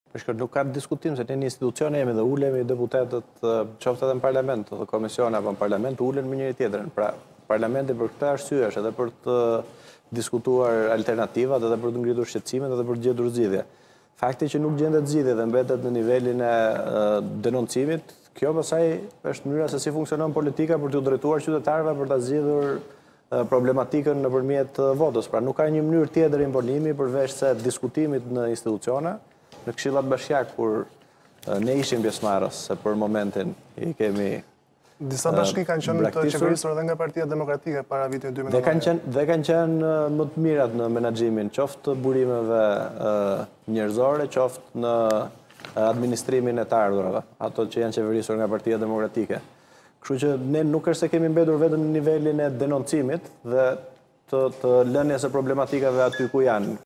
Përshkër nuk ka diskutim se ne një institucion jemi dhe ulemi deputetët qoftë edhe në parlament, dhe komisione apo në parlament, ulen me njëri tjetrin. Pra, parlamenti për këtë arsye është edhe për të diskutuar alternativat, edhe për të ngritur shqetësimet, edhe për të gjetur zgjidhje. Fakti që nuk gjendet zgjidhje dhe mbetet në nivelin e denoncimit, kjo pastaj është mënyra se si funksionon politika për të drejtuar qytetarëve për ta zgjidhur problematikën nëpërmjet votës. Pra nuk ka një mënyrë tjetër imponimi përveç se diskutimit në institucione, në këshillat bashkiake kur ne ishim pjesëmarrës, se për momentin i kemi Disa bashki kanë qenë të qeverisur edhe nga Partia Demokratike para vitit 2019. Dhe kanë qenë më të mirat në menaxhimin, qoftë burimeve njerëzore, qoftë në administrimin e të ardhurave, ato që janë qeverisur nga Partia Demokratike. Kështu që ne nuk është se kemi mbetur vetëm në nivelin e denoncimit dhe të lënies së problematikave aty ku janë.